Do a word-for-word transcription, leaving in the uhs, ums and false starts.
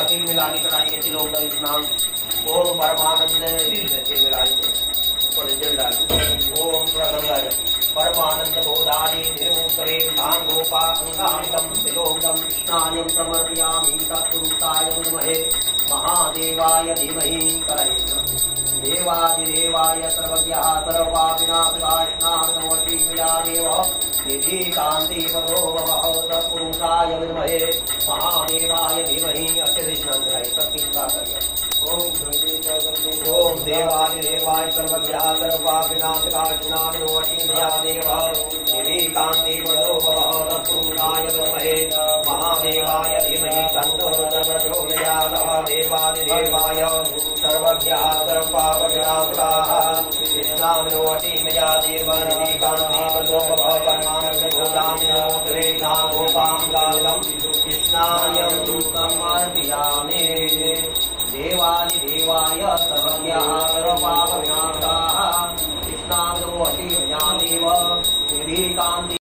तिल मिलानी कराएंगे तिलों का स्नान। ओम परमानंद तिल मिलाएंगे थोड़ी तिल डाल। ओम प्रगंगाय परमानंद बोधानी निर्मूतरे सांगोपांगांगम तिलोकम कृष्णायं समर्पयामि तत्पुरुषाय विद्महे महादेवाय धीमहि करहिष्णु। देवादिदेवाय सर्वज्ञः सर्वपापविनाशकाष्णाविनमोऽशीमया देव निधि कान्ति पदो भवः तत्पुरुषाय विद्महे महादेवाय धीमहि। अस्य कृष्णं ग्रहे सत्किंका करिए। ओम ओम देवादिदेवाय सर्वज्ञः सर्वपापविनाशकाष्णाविनमोऽशीमया देव निधि कान्ति पदो भवः तत्पुरुषाय विद्महे महादेवाय धीमहि तन्नो प्रचोदयात्। देवादिदेवाय सर्वज्ञः सर्वपापविनाशकाः कृष्णाविनमोऽशीमया देव निधि कान्ति पदो भवः परमानन्दबोधामिनोत्तरे नागोपाङ्गालं कृष्णायं समर्पयामि। देवादिदेवाय सर्वज्ञः सर्वपापविनाशाः कृष्णाविनमोऽशीमया देव निधि कान्ति